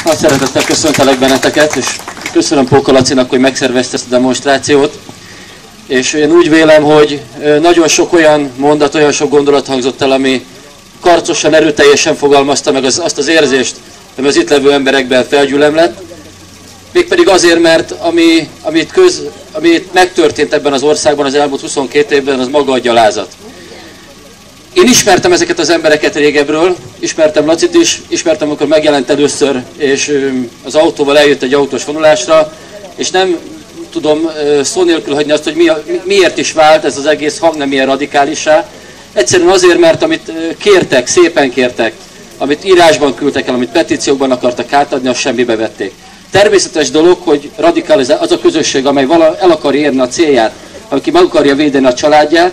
Nagy szeretettel köszöntelek benneteket, és köszönöm Póka Lacinak, hogy megszervezte ezt a demonstrációt. És én úgy vélem, hogy nagyon sok olyan mondat, olyan sok gondolat hangzott el, ami karcosan, erőteljesen fogalmazta meg azt az érzést, ami az itt levő emberekben felgyülemlett. Mégpedig azért, mert ami megtörtént ebben az országban az elmúlt 22 évben, az maga a gyalázat. Én ismertem ezeket az embereket régebről, ismertem Lacit is, ismertem, amikor megjelent először, és az autóval eljött egy autós vonulásra, és nem tudom szó nélkül hagyni azt, hogy miért is vált ez az egész hang nem ilyen radikálissá. Egyszerűen azért, mert amit kértek, szépen kértek, amit írásban küldtek el, amit petíciókban akartak átadni, azt semmibe vették. Természetes dolog, hogy radikalizál az a közösség, amely el akarja érni a célját, aki meg akarja védeni a családját,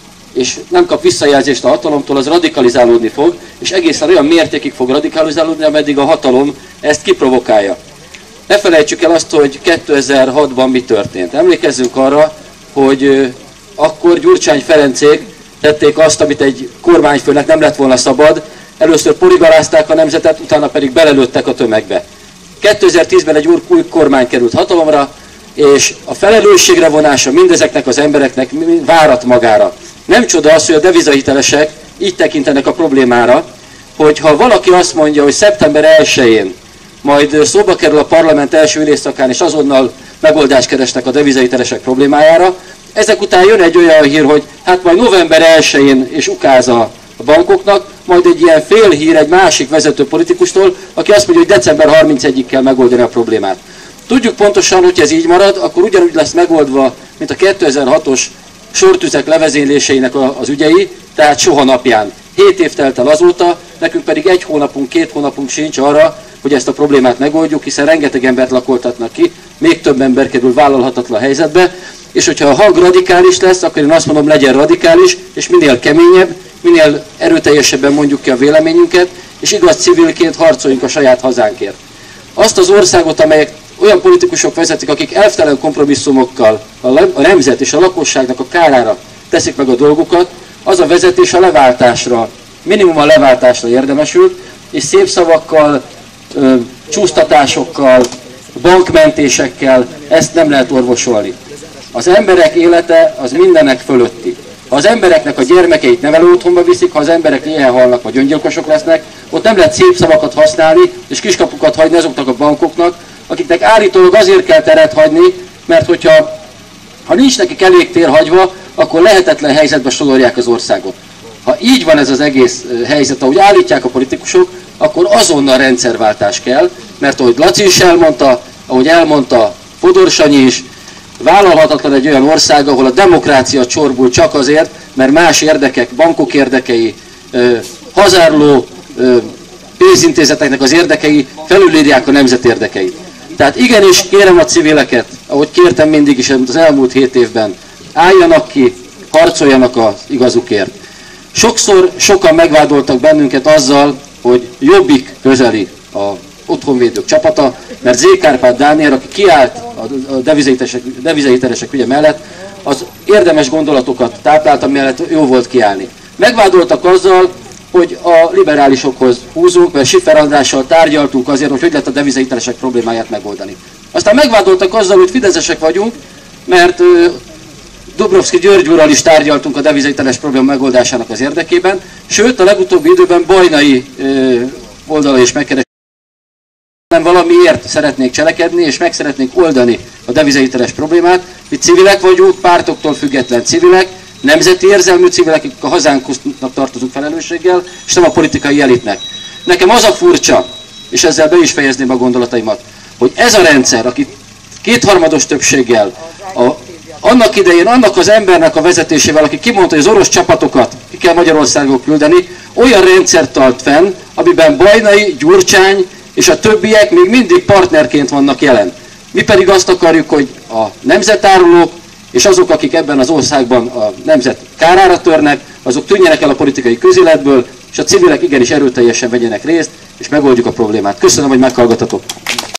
és nem kap visszajelzést a hatalomtól, az radikalizálódni fog, és egészen olyan mértékig fog radikalizálódni, ameddig a hatalom ezt kiprovokálja. Ne felejtsük el azt, hogy 2006-ban mi történt. Emlékezzünk arra, hogy akkor Gyurcsány Ferencék tették azt, amit egy kormányfőnek nem lett volna szabad. Először poligarázták a nemzetet, utána pedig belelőttek a tömegbe. 2010-ben egy új kormány került hatalomra, és a felelősségre vonása mindezeknek az embereknek várat magára. Nem csoda az, hogy a devizahitelesek így tekintenek a problémára, hogy ha valaki azt mondja, hogy szeptember 1-én majd szóba kerül a parlament első ülésszakán, és azonnal megoldást keresnek a devizahitelesek problémájára, ezek után jön egy olyan hír, hogy hát majd november 1-én és ukáz a bankoknak, majd egy ilyen félhír egy másik vezető politikustól, aki azt mondja, hogy december 31-ig kell megoldani a problémát. Tudjuk pontosan, hogy ez így marad, akkor ugyanúgy lesz megoldva, mint a 2006-os sortüzek levezényléseinek az ügyei, tehát soha napján. 7 év telt el azóta, nekünk pedig 1 hónapunk, 2 hónapunk sincs arra, hogy ezt a problémát megoldjuk, hiszen rengeteg embert lakoltatnak ki, még több ember kerül vállalhatatlan helyzetbe, és hogyha a hang radikális lesz, akkor én azt mondom, legyen radikális, és minél keményebb, minél erőteljesebben mondjuk ki a véleményünket, és igaz civilként harcoljunk a saját hazánkért. Azt az országot, amelyek olyan politikusok vezetik, akik elvtelen kompromisszumokkal a nemzet és a lakosságnak a kárára teszik meg a dolgokat, az a vezetés a leváltásra, minimum a leváltásra érdemesült, és szép szavakkal, csúsztatásokkal, bankmentésekkel ezt nem lehet orvosolni. Az emberek élete az mindenek fölötti. Ha az embereknek a gyermekeit nevelőotthonba viszik, ha az emberek éhen halnak vagy öngyilkosok lesznek, ott nem lehet szép szavakat használni és kiskapukat hagyni azoknak a bankoknak, akiknek állítólag azért kell teret hagyni, mert hogyha nincs nekik elég tér hagyva, akkor lehetetlen helyzetbe sodorják az országot. Ha így van ez az egész helyzet, ahogy állítják a politikusok, akkor azonnal rendszerváltás kell, mert ahogy Laci is elmondta, ahogy elmondta Fodor Sanyi is, vállalhatatlan egy olyan ország, ahol a demokrácia csorbul csak azért, mert más érdekek, bankok érdekei, hazáruló pénzintézeteknek az érdekei felülírják a nemzet érdekeit. Tehát igenis kérem a civileket, ahogy kértem mindig is az elmúlt 7 évben, álljanak ki, harcoljanak az igazukért. Sokszor sokan megvádoltak bennünket azzal, hogy Jobbik közeli a otthonvédők csapata, mert Z. Kárpát Dániel, aki kiállt a devizahitelesek ügye mellett, az érdemes gondolatokat táplált, mellett jó volt kiállni. Megvádoltak azzal, hogy a liberálisokhoz húzunk, mert Schiffer Andrással tárgyaltunk azért, hogy lehet a devizahitelesek problémáját megoldani. Aztán megvádoltak azzal, hogy fideszesek vagyunk, mert Dubrovszki György úrral is tárgyaltunk a devizahiteles probléma megoldásának az érdekében, sőt a legutóbbi időben Bajnai oldala is megkeresett, nem valamiért szeretnék cselekedni, és meg szeretnék oldani a devizahiteles problémát. Mi civilek vagyunk, pártoktól független civilek, nemzeti érzelmű civilek, akik a hazánknak tartozunk felelősséggel, és nem a politikai elitnek. Nekem az a furcsa, és ezzel be is fejezném a gondolataimat, hogy ez a rendszer, aki kétharmados többséggel, annak idején annak az embernek a vezetésével, aki kimondta, hogy az orosz csapatokat ki kell Magyarországon küldeni, olyan rendszert tart fenn, amiben Bajnai, Gyurcsány és a többiek még mindig partnerként vannak jelen. Mi pedig azt akarjuk, hogy a nemzetárulók és azok, akik ebben az országban a nemzet kárára törnek, azok tűnjenek el a politikai közéletből, és a civilek igenis erőteljesen vegyenek részt, és megoldjuk a problémát. Köszönöm, hogy meghallgatatok.